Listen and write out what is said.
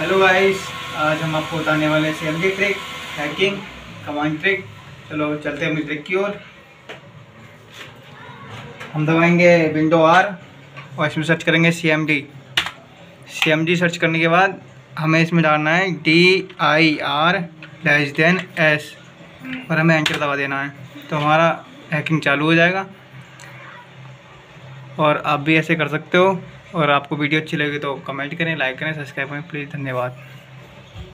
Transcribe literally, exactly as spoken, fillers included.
Hello guys, आज हम आपको बताने वाले हैं CMD trick, hacking, command trick. चलो चलते हैं अपनी ट्रिक की ओर। हम दबाएंगे विंडो आर और इसमें सर्च करेंगे सीएमडी। सीएमडी सर्च करने के बाद हमें इसमें डालना है D I R less than S और हमें एंटर दबा देना है, तो हमारा हैकिंग चालू हो जाएगा। और आप भी ऐसे कर सकते हो। और आपको वीडियो अच्छी लगी तो कमेंट करें, लाइक करें, सब्सक्राइब करें प्लीज़। धन्यवाद।